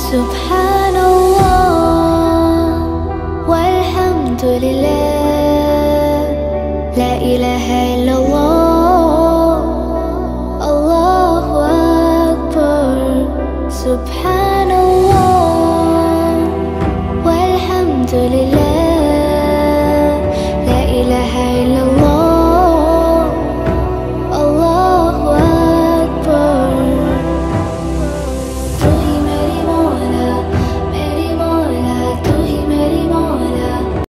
Subhanallah walhamdulillah, la ilaha illallah, Allahu Akbar. Subhanallah walhamdulillah.